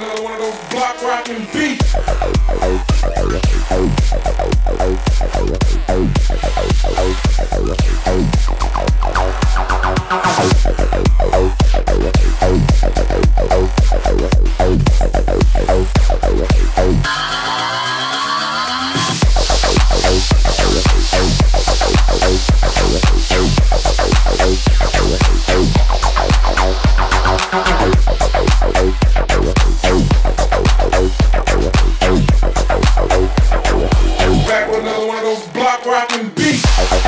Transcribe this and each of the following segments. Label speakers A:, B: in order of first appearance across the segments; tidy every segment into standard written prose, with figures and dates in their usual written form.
A: another one of those block rockin' beats. Back with another one of those block rockin' beats.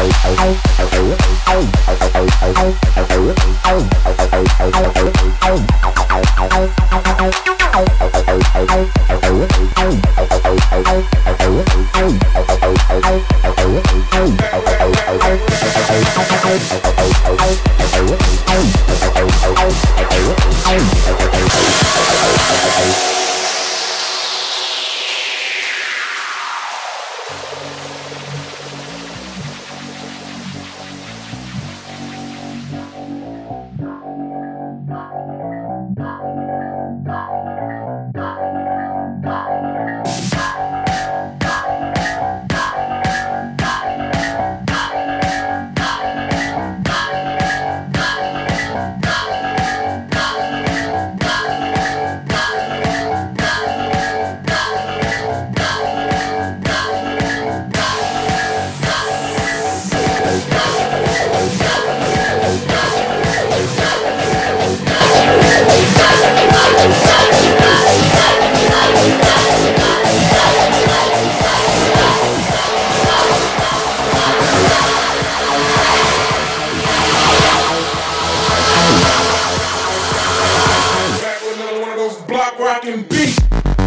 A: Block rockin' beat.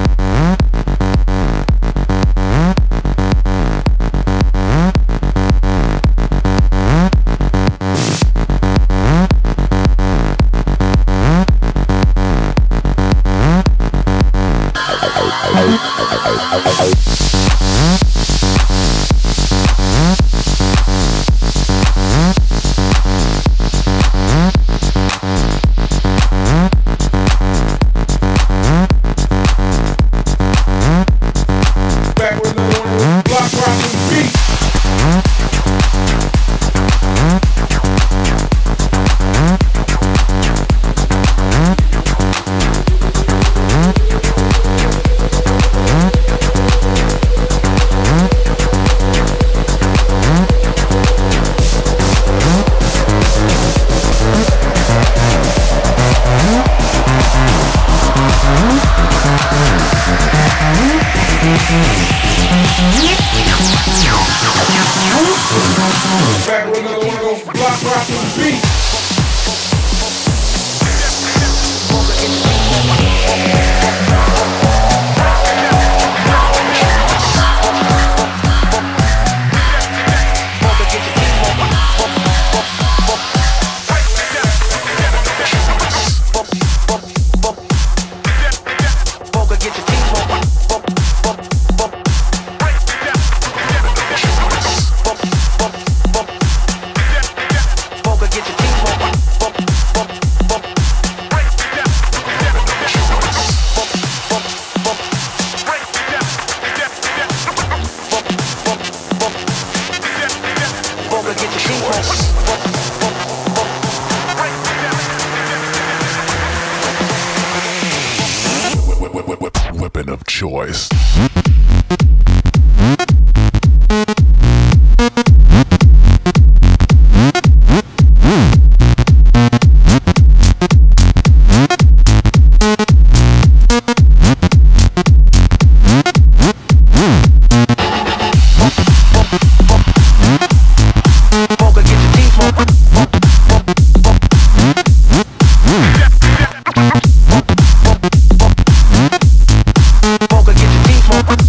A: Back with another one of those block rockin' beats.
B: Weapon of choice.
C: Get your teeth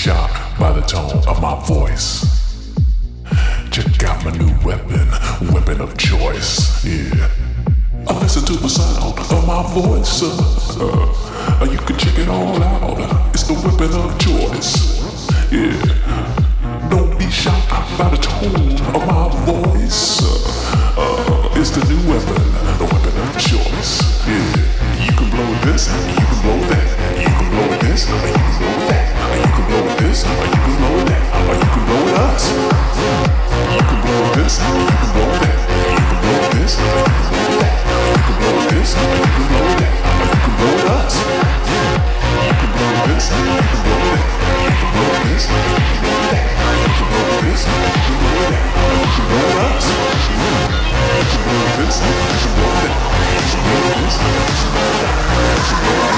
B: shocked by the tone of my voice. Check out my new weapon of choice. Yeah. Listen to the sound of my voice. You can check it all out. It's the weapon of choice. Yeah. Don't be shocked by the tone of my voice. It's the new weapon of choice. Yeah. You can blow this, you can blow that. You can blow this, or you can blow that. You can blow this, or you can blow that. Or you can blow us. You can blow this, you can blow that. You can blow this, or you can blow that. You can blow this, or you can blow that. Or you can blow us. You can blow this, you can blow that. You can blow this, or you can blow that. You can blow this, or you can blow that. Or you can blow us. You can blow this, you can blow that. You can blow this, you can blow that. You can blow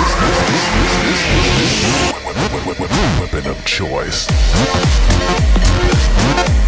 B: this. Weapon of choice.